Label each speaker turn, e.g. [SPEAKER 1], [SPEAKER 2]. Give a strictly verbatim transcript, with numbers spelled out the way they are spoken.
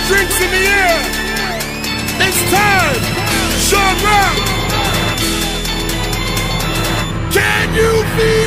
[SPEAKER 1] drinks in the air. It's time. Sean Rock. Can you feel